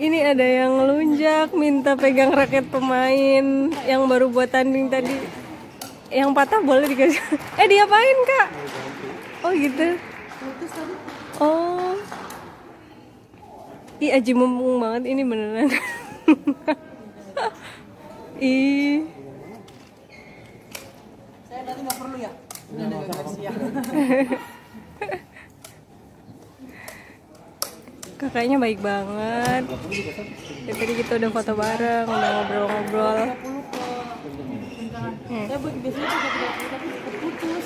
Ini ada yang ngelunjak, minta pegang raket pemain yang baru buat tanding tadi. Yang patah boleh dikasih. Diapain kak? Oh gitu. Oh. Ih aji mumpung banget ini beneran. Ih. Saya tadi nggak perlu ya. Udah ada siap. Kakaknya baik banget. Tadi kita udah foto bareng, udah ngobrol-ngobrol. Saya biasanya tapi terputus.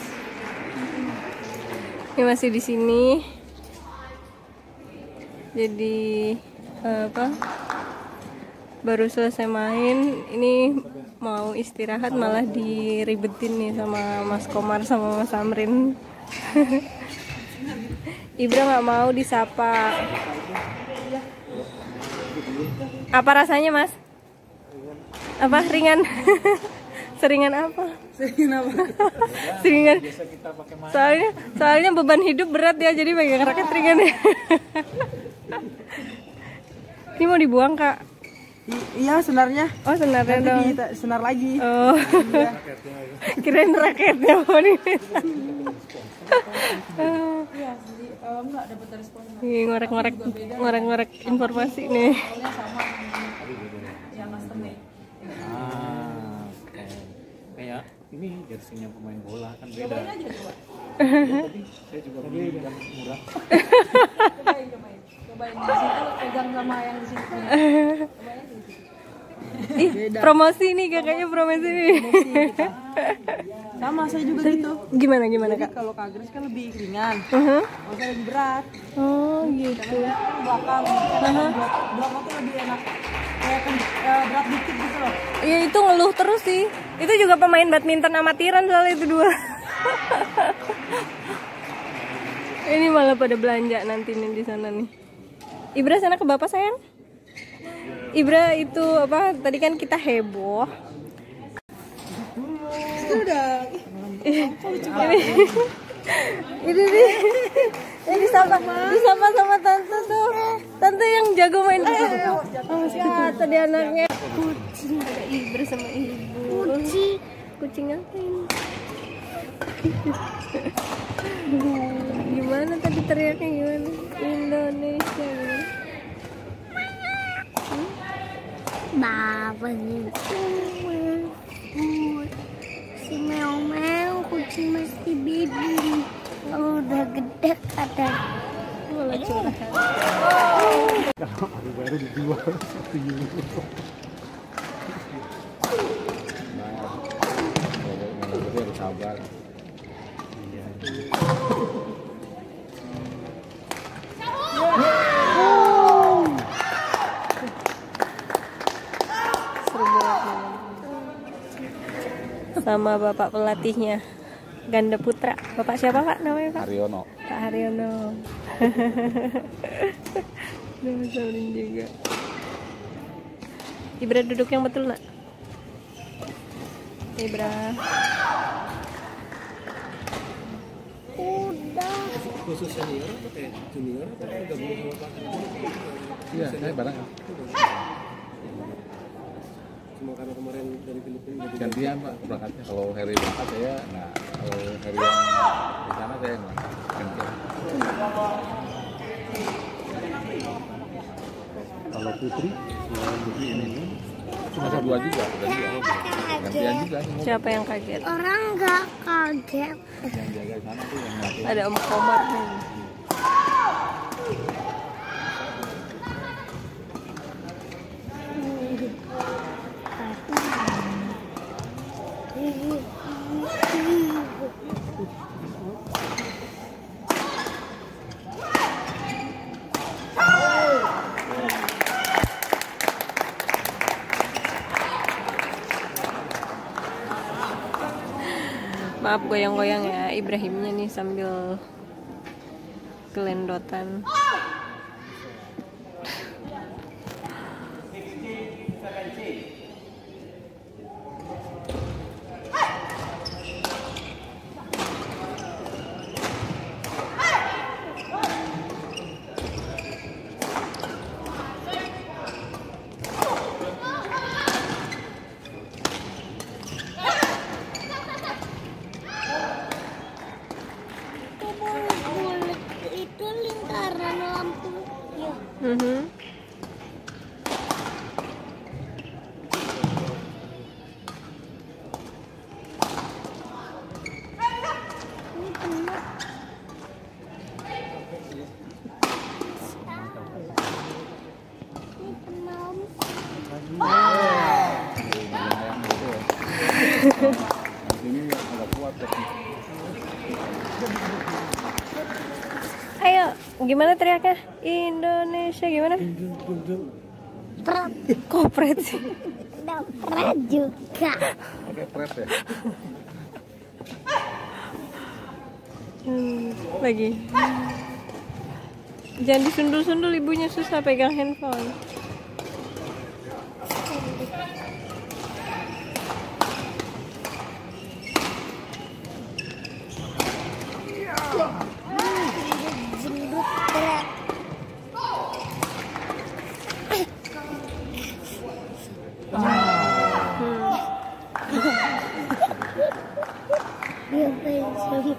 Ini masih di sini. Jadi baru selesai main. Ini mau istirahat malah diribetin nih sama Mas Komar sama Mas Amrin. Ibra nggak mau disapa. Apa rasanya Mas? Apa ringan? Seringan apa? Seringan. Soalnya beban hidup berat ya, jadi pegang raket ringan ya. Ini mau dibuang kak? Iya senarnya. Oh senarnya dong. Senar lagi. Oh. Kirain raketnya mau nih. Enggak dapat respon. Ngorek-ngorek informasi nih. Yang custom. Kayak ini jersinya pemain bola kan beda. Cobain aja coba. Tadi saya juga beli yang murah. Cobain di situ pegang sama yang di situ. Cobain aja di situ. Ih, promosi nih kakaknya promosi nih. Sama saya juga gitu. Gimana Jadi kak? kalau kagres kan lebih ringan. Kalau saya lebih berat. Oh gitu. Belakang tuh lebih enak. Kayak berat dikit gitu loh. Iya itu ngeluh terus sih. Itu juga pemain badminton amatiran soalnya itu dua. Ini malah pada belanja nanti nih di sana nih. Ibra sana ke bapak sayang. Ibra itu apa? Tadi kan kita heboh. Sudah. Ini nih. Ini disapa sama tante tuh. Tante yang jago main bola. Oh, tadi anaknya. Kucing ada Ibra sama ibu. Kucing apa ini? Gimana tadi teriaknya gimana? Indonesia. Bapak si meong kucing masih baby, kalau udah gede kadang Malah curhat. Baru dijual 1 euro. Nah, harus sabar. Iya. Seru banget. Sama bapak pelatihnya ganda putra. Bapak siapa kak namanya kak? Haryono. Kak Haryono. Nama Saurin juga. Ibra duduk yang betul nak. Ibra. udah Khusus senior atau kayak junior atau kayak gabung sama Pak? Iya, saya bareng. Cuma karena kemarin dari Filipina jadi Gantian Pak berangkatnya. Kalau Harry berangkat saya nggak. Kalau Harry yang di sana saya nggak. Gantian. Kalau Putri ini cuma 2 juga. Udah 2. Gantian juga. Siapa yang kaget? orang nggak kaget. Yang jaga sana tuh yang ngelatih. Ada Om Komar nih. Maaf goyang-goyang ya Ibrahimnya nih sambil gelendotan. Ini agak kuat tapi. Ayo, gimana teriaknya? Indonesia gimana? Kopret sih. Pernah juga. Pakai pret ya. Lagi. Jangan disundul-sundul, ibunya susah pegang handphone. Jembut berat. Dia pengen.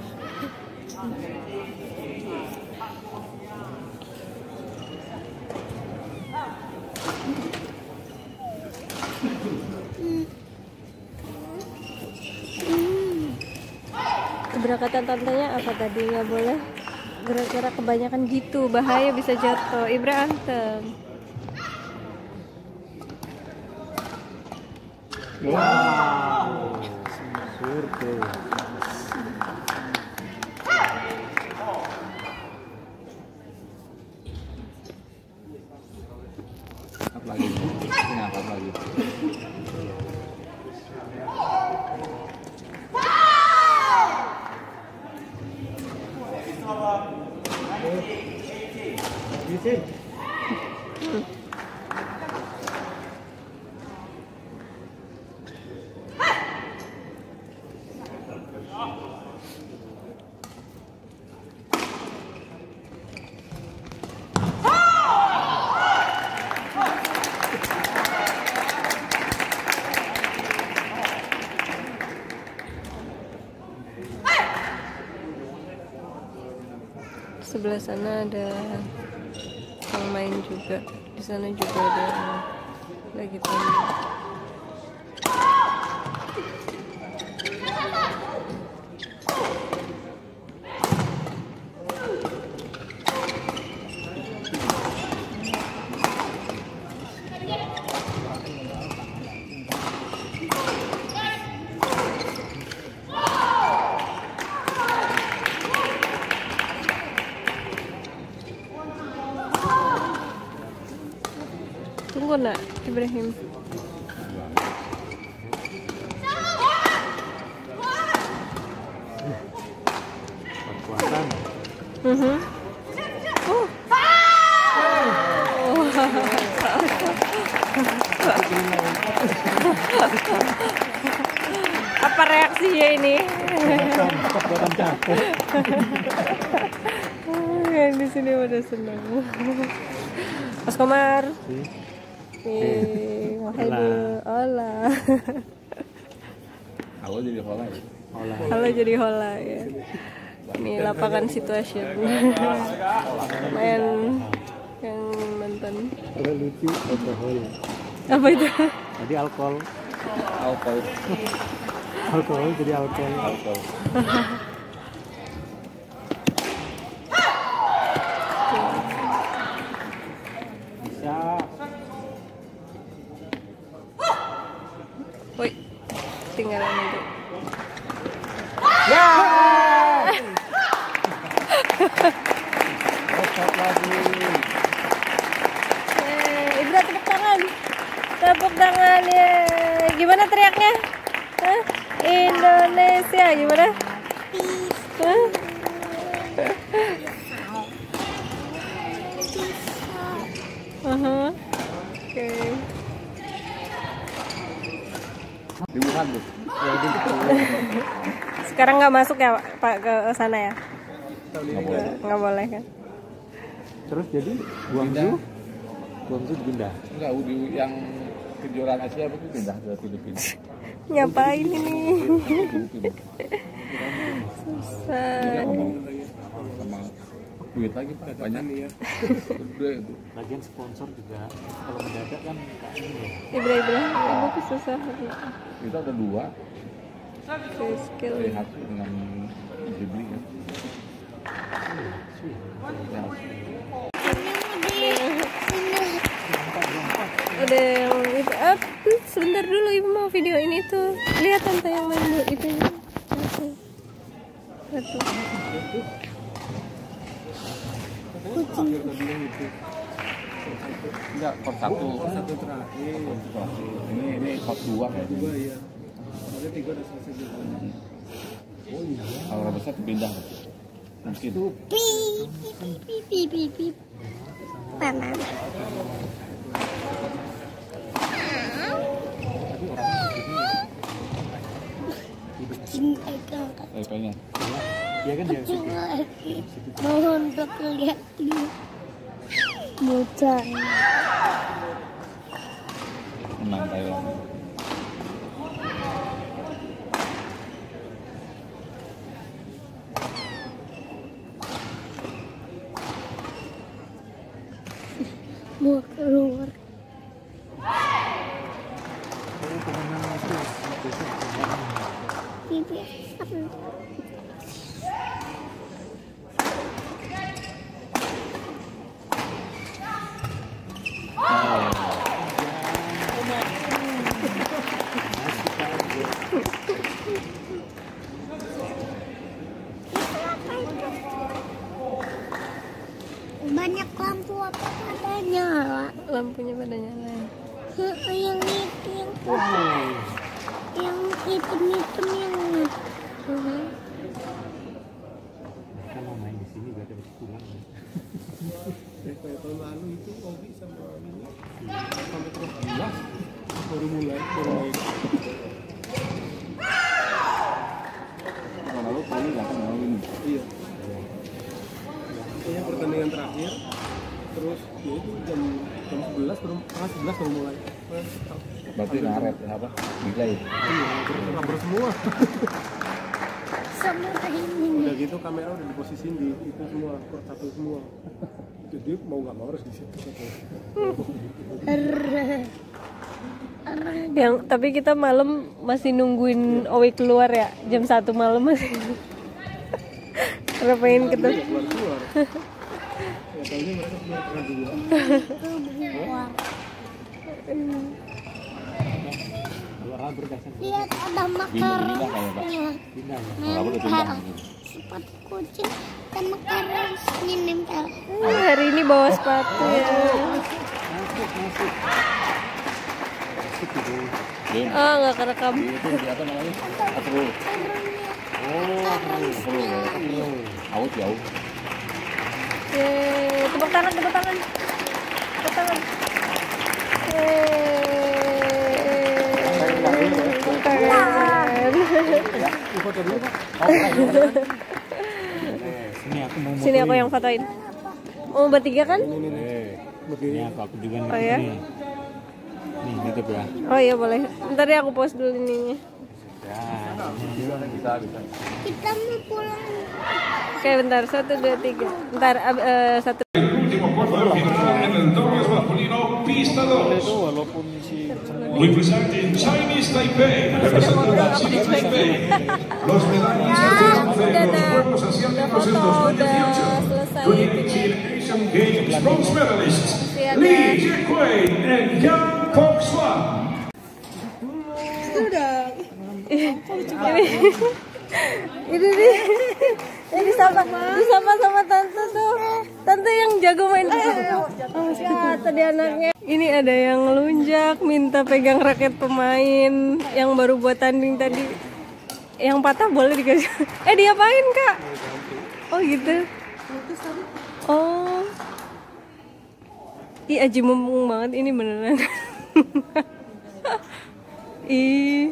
Keberangkatan tantenya apa tadi? Nggak boleh gerak-gerak kebanyakan gitu, bahaya bisa jatuh. Ibra antem. Wow. Surtu. Angkat lagi. Ini angkat lagi. Sebelah sana ada yang main juga. Di sana juga ada yang lagi tanding. Tunggu nak, Ibrahim. Kekuatan. Apa reaksinya ini? Kekuatan capek. Yang di sini pada senang. Mas Komar. Olah. Halo jadi hola ya. Halo jadi hola ya. Ini lapangan situasi. Main yang nonton. Ada lucu alkohol. Apa itu? Tadi alkohol. Alkohol jadi alkohol. Bisa. Woi, tinggalan itu. Ya. Otot lagi. Ibra tepuk tangan. Tepuk tangan ya. Gimana teriaknya? Hah? Indonesia gimana? Hah? Oke. Dibuat tuh. Sekarang nggak masuk ya Pak ke sana ya? Nggak boleh. Nggak boleh kan? Terus jadi Guangzhou dipindah. Enggak, yang kejuaraan Asia itu pindah ke Filipina. Ngapain ini? Susah. Sama duit lagi Pak, banyak nih ya. Lagian sponsor juga kalau mendadak kan Ibra, ibu tuh susah. Kita ada 2. Skill. Lihat dengan Ghibli ya. Udah yang itu up. Sebentar dulu, ibu mau video ini tuh. Lihat tante yang main dulu itu. Satu. Enggak, kot 1. Satu terakhir. Ini kot 2 kayaknya. Dua ya. Ada 3 udah selesai juga. Oh iya. Kalau besar pindah. Mungkin. Pip. Panas. Pengen. Iya kan dia. Mohon untuk lihat dulu. Bocah. Menang Thailand. Mau keluar. Pipi. Banyak lampu apa adanya. Lampunya pada nyala. Yang itu yang hitam yang Kalau main di sini gak ada pulang. Kayak tahun lalu itu Obi sama ini sampai terus 12 baru main. Tahun lalu kali nggak kan mau ini. Iya. Kayaknya pertandingan terakhir terus ya itu jam 11 baru setengah 11 baru mulai. Berarti ngaret apa? Delay. Iya, terus semua. sama ini. Udah gitu kamera udah diposisiin di itu semua, kot 1 semua. Jadi mau nggak mau harus di situ. Yang tapi kita malam masih nungguin Owi keluar ya, jam 1 malam masih. Karena pengen ketemu. Keluar. Ya tahunya mereka keluar tengah 2. Lihat ada makarnya. Sepatu kucing dan makarnya nempel. Hari ini bawa sepatu ya. Oh, nggak kerekam. Itu di apa namanya? Atro. Oh, out jauh. Yeay, tepuk tangan. Tepuk tangan. Tepuk tangan. Sini aku yang fotoin. Oh, bertiga kan? Ini aku juga nih. Oh ya? Nih, gitu ya. Oh iya boleh. Ntar ya aku post dulu ininya. Bisa. Kita mau pulang. Oke, bentar. 1, 2, 3. Bentar, 1. Último cuarto de final en el dobles masculino, pista 2. Representing Chinese Taipei, representando China Taipei. Los medallistas de los Juegos Asiáticos en 2018. 2018 Asian Games bronze medalists Li Jiahui and Yang Pengsuan. Ini sama sama tante tuh. Tante yang jago main tadi anaknya. Ini ada yang ngelunjak, minta pegang raket pemain yang baru buat tanding tadi. Yang patah boleh dikasih. Diapain, Kak? Oh, gitu. Oh. Ih, aji mumpung banget ini beneran. Ih.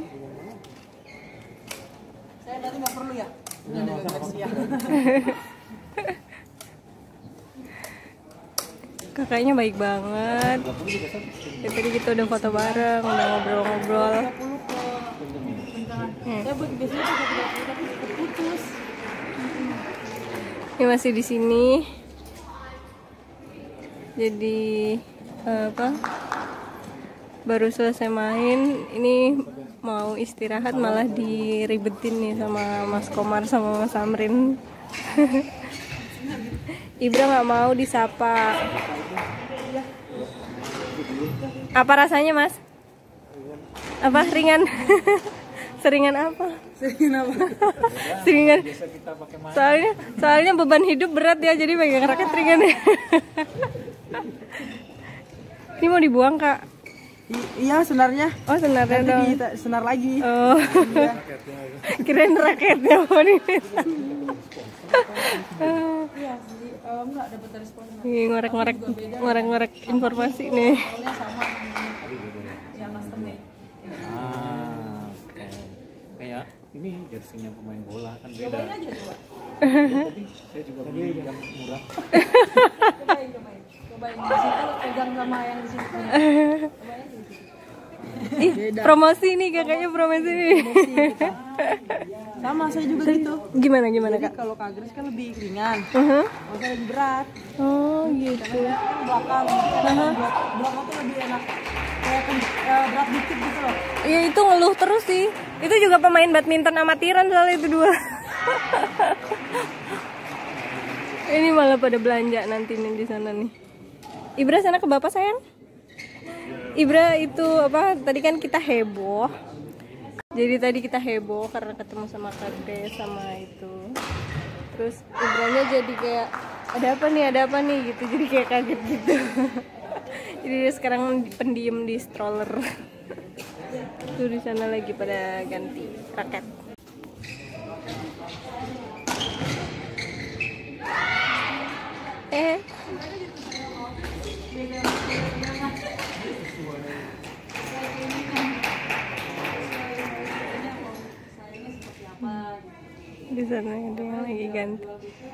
Saya nanti nggak perlu ya. Kakaknya baik banget. Ya, tadi kita udah foto bareng, udah ngobrol-ngobrol. Saya biasanya juga 30 tapi putus. Ini masih di sini. Jadi apa? Baru selesai main. Ini mau istirahat malah diribetin nih sama Mas Komar sama Mas Amrin. Ibra nggak mau disapa. Apa rasanya, Mas? Apa ringan? Seringan apa? Seringan apa? Seringan. Soalnya beban hidup berat ya, jadi pegang raket ringan ya. Ini mau dibuang, Kak? Iya, senarnya. Oh, senarnya dong. Senar lagi. Oh. Kirain raketnya mau nih. Iya, jadi enggak dapat respon. Nih, ngorek-ngorek informasi nih. Sama yang custom-nya. Kayak ini jersinya pemain bola kan beda. Cobain aja coba. Saya juga beli yang murah. Cobain. Di situ pegang sama yang di sini. Cobain aja di situ. Ih, promosi nih kakaknya, promosi nih. Sama saya juga gitu. Gimana Jadi Kak? kalau kagres kan lebih ringan. Uh-huh. Kalau saya lebih berat. Oh gitu. Belakang tuh lebih enak. Kayak berat dikit gitu loh. Ya itu ngeluh terus sih. Itu juga pemain badminton amatiran soalnya itu dua. Ini malah pada belanja nanti nih di sana nih. Ibra sana ke bapak sayang. Ibra itu apa? Tadi kan kita heboh. Jadi tadi kita heboh karena ketemu sama Kade sama itu. Terus Ibranya jadi kayak ada apa nih gitu. Jadi kayak kaget gitu. Jadi dia sekarang pendiam di stroller. Tuh di sana lagi pada ganti raket. Di sana ada yang lagi ganti.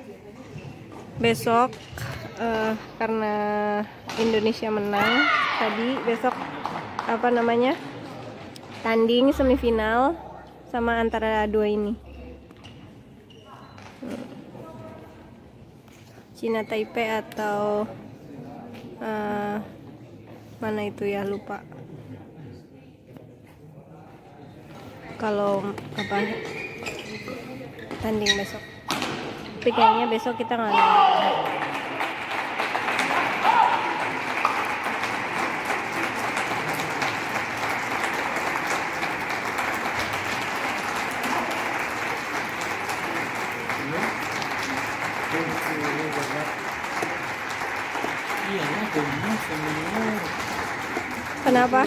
Besok karena Indonesia menang tadi, besok apa namanya, tanding semifinal sama antara dua ini, Cina Taipei atau mana itu ya, lupa. Kalau apa tanding besok, tapi kayaknya besok kita nggak nonton. Kenapa?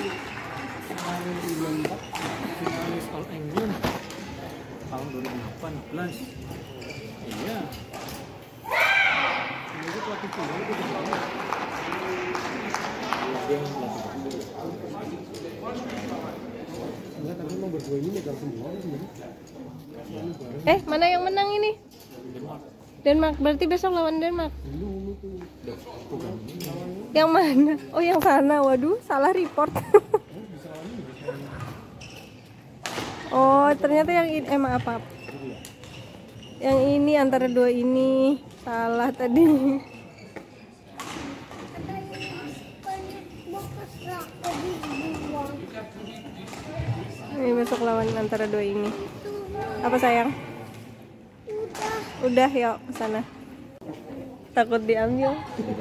Finalis All England tahun 2018. Iya. Ini pelatih pulau itu juga. Enggak, tapi nomor 2 ini megang semua sebenarnya. Mana yang menang ini? Denmark. Berarti besok lawan Denmark. Yang mana? Oh, yang sana. Waduh, salah report. Oh, ternyata yang ini maaf. Yang ini antara dua ini salah tadi. Ini besok lawan antara dua ini. Apa sayang? Udah yuk ke sana. Takut diambil.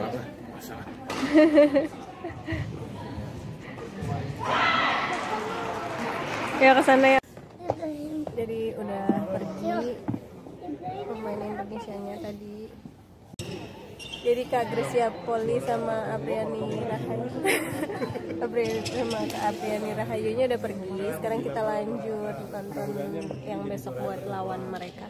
Ya ke sana ya. Jadi udah pergi pemain Indonesianya tadi. Jadi Kak Gresia Poli sama Apriani Rahayu sama Kak Apriani Rahayunya udah pergi. Sekarang kita lanjut nonton yang besok buat lawan mereka.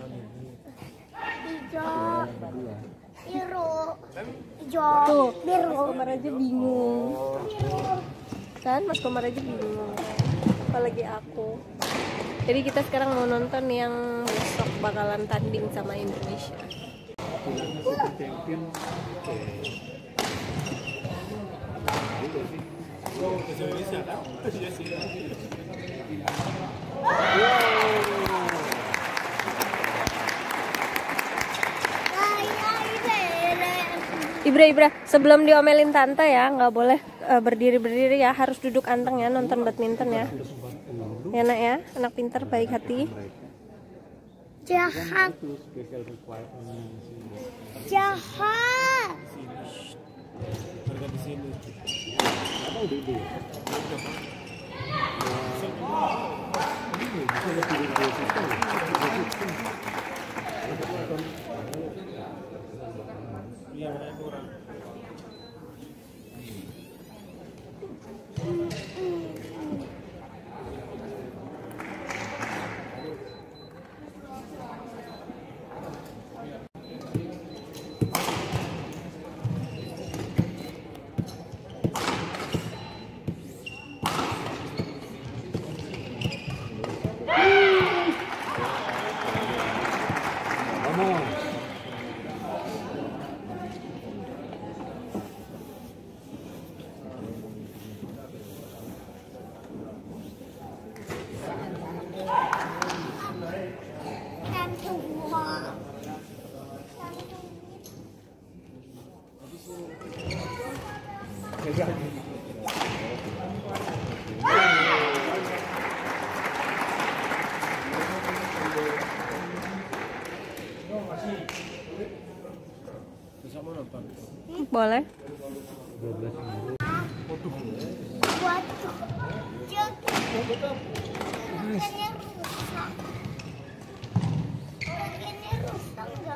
Tuh, Mas Komar aja bingung. Kan Mas Komar aja bingung. Apalagi aku. Jadi kita sekarang mau nonton yang besok bakalan tanding sama Indonesia. Ibra, sebelum diomelin tante ya, nggak boleh berdiri ya, harus duduk anteng ya, nonton badminton ya. Ya nak ya, anak pintar, baik hati. Jahat. Jahat. Boleh. Waduh, jok. Makannya rusak. Makannya rusak nggak?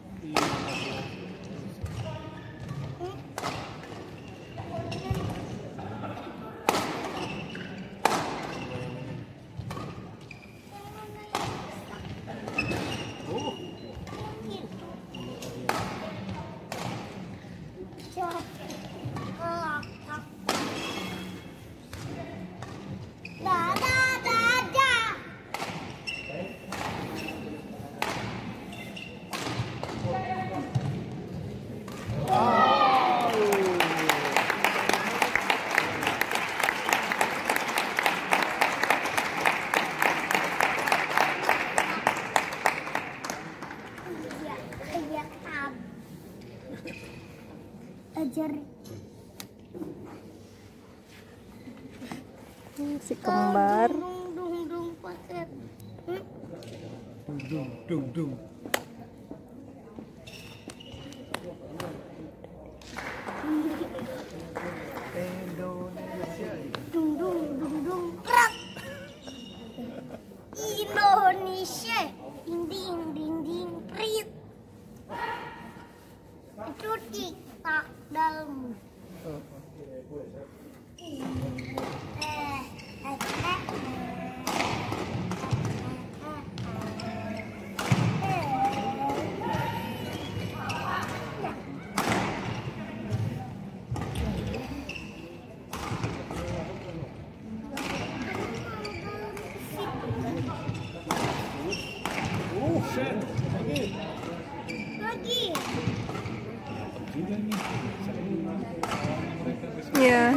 Ajar Si kembar. dung pakai Dung. dung prak. Indonesia ding prit itu tiktak dalam lagi. Iya.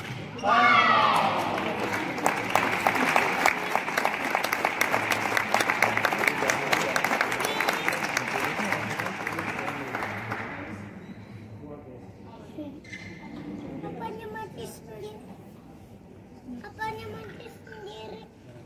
Apanya mati sendiri? Apanya mati sendiri?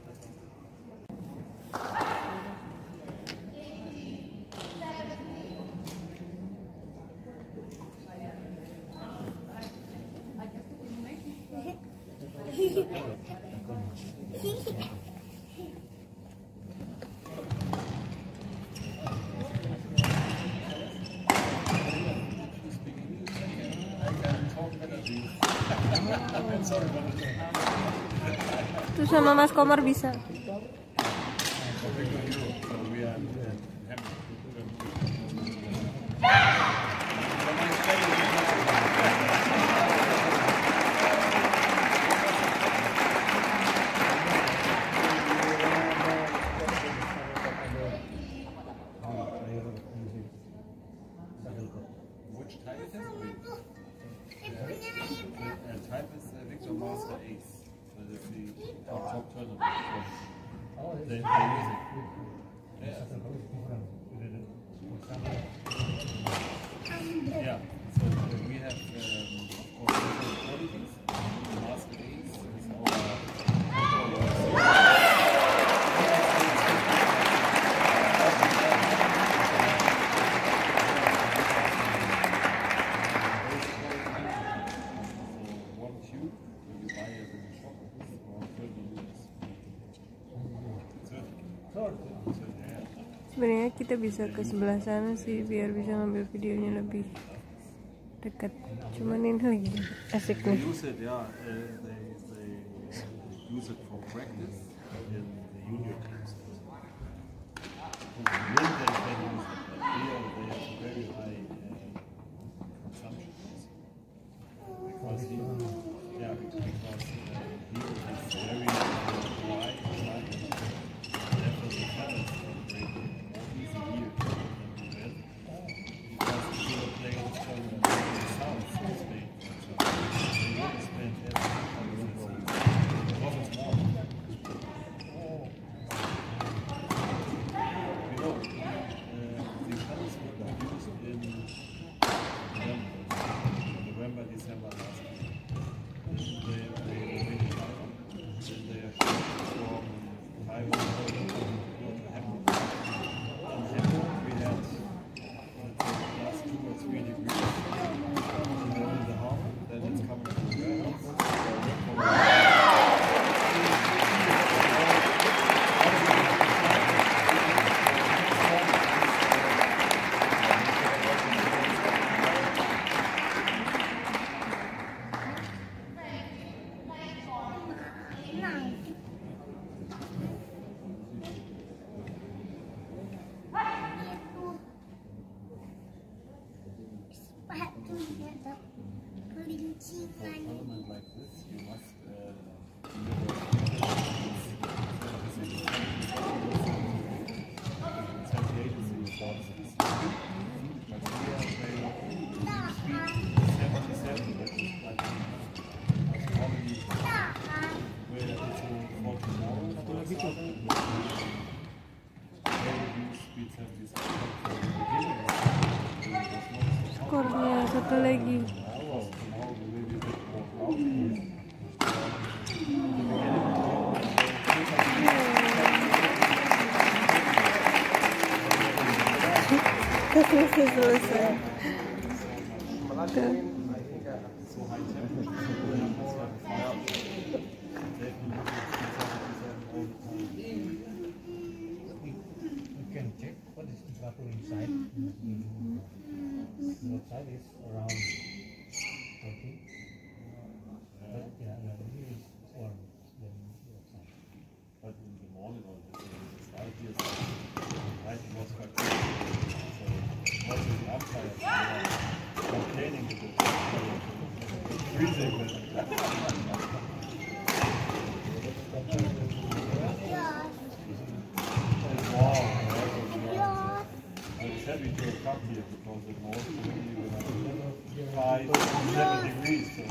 Itu sama Mas Komar bisa. Which type is it? Type is Victor Master Ace. So that's the top tournament. They use it. Yeah. So we have, of course, different qualities. The Master Ace is one tube, you buy it in the shop, it's around 30 euros. 30 Sebenarnya kita bisa ke sebelah sana sih biar bisa ngambil videonya lebih dekat. Cuman ini lagi asik nih. Use it, yeah. They use it for practice in the junior teams. In the wind they can use it, but here they have very high consumption. Because here, yeah, because here it is very dry climate. Therefore the fellas break more easy here than the wet. Because the field players from the south of Spain, they really spend everything on the sea. Often small. You know, the fellas were used in November, December last year. They were really tired. Then they are from Taiwan to Hamburg. In Hamburg we had last 2 or 3 degrees in the harbor. Then it's coming to the warehouse. Sepatunya ada kelincingan. Element like this, you must Skornya satu lagi. Selesai. You can check what is the temperature inside. The outside is around 40. But yeah, here is warm than the outside. But in the morning or the side here, night was quite cold. So what's the outside? Complaining a bit. Freezing. It's warm. It's heavy to come here because it was only 5 or 7 degrees. So.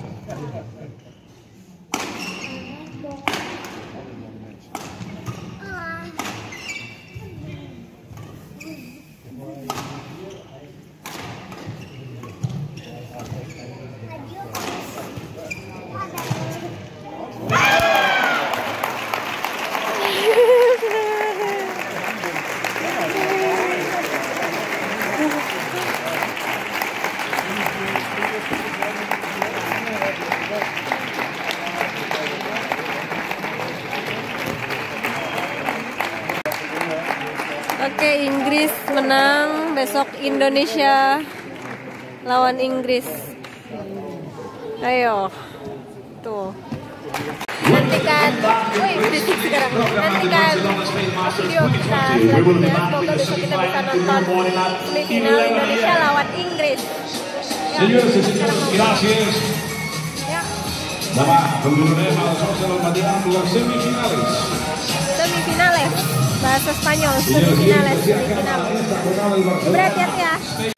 Oke, Inggris menang. Besok Indonesia lawan Inggris. Ayo, tuh. Nantikan, berisik sekarang. Nantikan video kita selanjutnya. Semoga besok kita bisa nonton semifinal Indonesia lawan Inggris. Señores y señoras, gracias. Ya. Bapak, continuaremos las semifinales. Semifinales, bahasa Spanyol, semifinales, semifinal. Berhati-hati ya.